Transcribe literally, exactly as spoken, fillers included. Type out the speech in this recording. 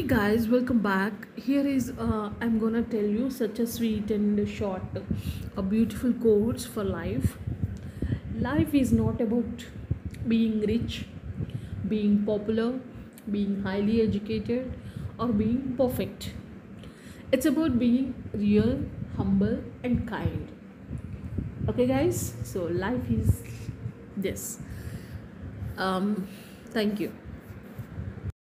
Hey guys, welcome back. Here is uh, I'm gonna tell you such a sweet and short, a beautiful quotes for life. Life is not about being rich, being popular, being highly educated, or being perfect. It's about being real, humble, and kind. Okay, guys. So life is this. Um, thank you.